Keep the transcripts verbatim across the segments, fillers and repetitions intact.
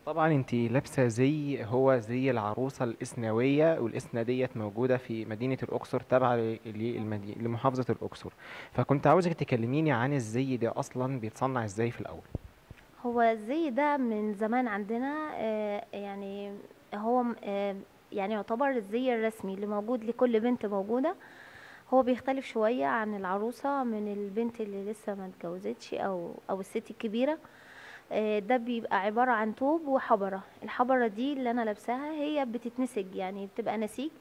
طبعا انتي لابسه زي هو زي العروسه الاسنويه، والاسنه ديت موجوده في مدينه الاقصر، تابعه ل- للمدي- لمحافظه الاقصر. فكنت عاوزك تكلميني عن الزي ده اصلا بيتصنع ازاي في الاول. هو الزي ده من زمان عندنا، آه، يعني هو م- آه، يعني يعتبر الزي الرسمي اللي موجود لكل بنت موجودة. هو بيختلف شوية عن العروسة، من البنت اللي لسه ما اتجوزتش او او الست الكبيرة. آه، ده بيبقى عبارة عن توب وحبرة. الحبرة دي اللي انا لابساها هي بتتنسج، يعني بتبقى نسيج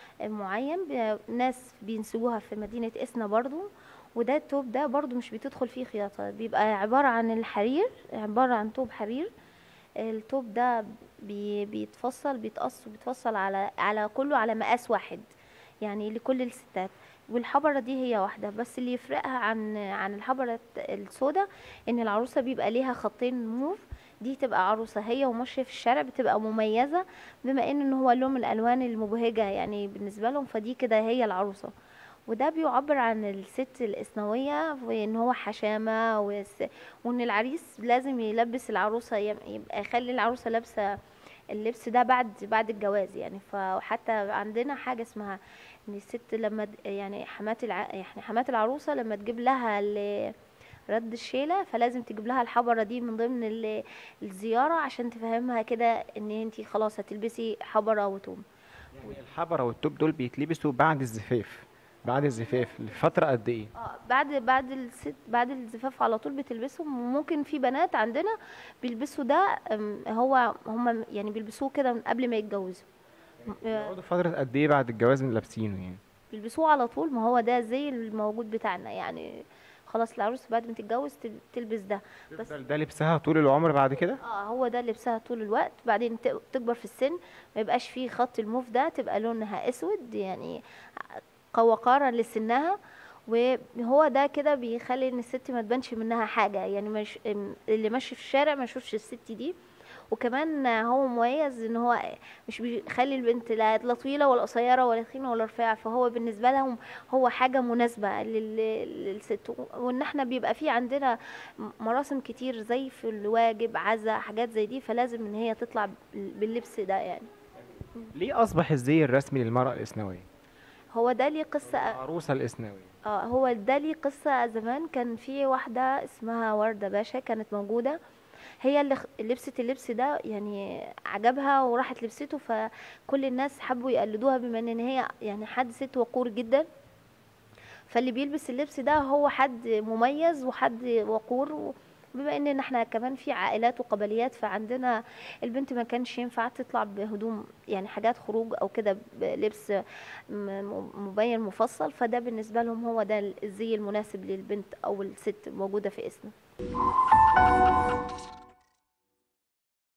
معين. ب- ناس بينسجوها في مدينة إسنا برضو. وده التوب ده برضو مش بتدخل فيه خياطة، بيبقى عبارة عن الحرير، عبارة عن توب حرير. التوب ده بي بيتفصل بيتقص وبيتفصل على على كله على مقاس واحد، يعني لكل الستات. والحبرة دي هي واحدة بس، اللي يفرقها عن عن الحبرة السوداء ان العروسة بيبقى ليها خطين موف. دي تبقى عروسة هي وماشية في الشارع، بتبقى مميزة، بما ان إن هو لون من الالوان المبهجة يعني بالنسبة لهم، فدي كده هي العروسة. وده بيعبر عن الست الإسنوية، وإن هو حشامة وس... وإن العريس لازم يلبس العروسة، يم- يبقى يخلي العروسة لابسة اللبس ده بعد بعد الجواز يعني. فحتى عندنا حاجة اسمها إن الست لما د- يعني حمات الع... يعني حمات العروسة لما تجيب لها ال- رد الشيلة، فلازم تجيب لها الحبرة دي من ضمن ال- الزيارة، عشان تفهمها كده ان انتي خلاص هتلبسي حبرة وتوم. يعني الحبره والتوب دول بيتلبسوا بعد الزفاف، بعد الزفاف لفتره قد ايه؟ اه بعد بعد الست بعد الزفاف على طول بتلبسهم. وممكن في بنات عندنا بيلبسوا ده، أم، هو هم يعني بيلبسوه كده من قبل ما يتجوزوا. م- آه، بيقعدوا فتره قد ايه بعد الجواز من لابسينه يعني؟ بيلبسوه على طول، ما هو ده زي الموجود بتاعنا يعني. خلاص العروس بعد ما تتجوز تل- تلبس ده بس. تفضل ده لبسها طول العمر بعد كده؟ اه هو ده لبسها طول الوقت. بعدين ت- تكبر في السن، ما يبقاش فيه خط الموف ده، تبقى لونها اسود يعني، وقارا لسنها. وهو ده كده بيخلي ان الست ما تبانش منها حاجه، يعني مش اللي ماشي في الشارع ما يشوفش الست دي. وكمان هو مميز ان هو مش بيخلي البنت لا لا طويله ولا قصيره ولا تخينه ولا رفيعه، فهو بالنسبه لهم هو حاجه مناسبه لل- للست. وان احنا بيبقى في عندنا مراسم كتير زي في الواجب عزا حاجات زي دي، فلازم ان هي تطلع باللبس ده يعني. ليه اصبح الزي الرسمي للمراه الاسنويه هو ده ليه او قصه. للعروسه الاسنويه؟ اه هو ده ليه قصة. زمان كان في واحدة اسمها وردة باشا كانت موجودة، هي اللي خ- لبست اللبس ده، يعني عجبها وراحت لبسته، فكل الناس حبوا يقلدوها، بما ان هي يعني حد ست وقور جدا. فاللي بيلبس اللبس ده هو حد مميز وحد وقور. و- بما ان احنا كمان في عائلات وقبليات، فعندنا البنت ما كانش ينفع تطلع بهدوم يعني حاجات خروج او كده، بلبس م- م- مبين مفصل. فده بالنسبة لهم هو ده الزي المناسب للبنت او الست موجودة في اسمه.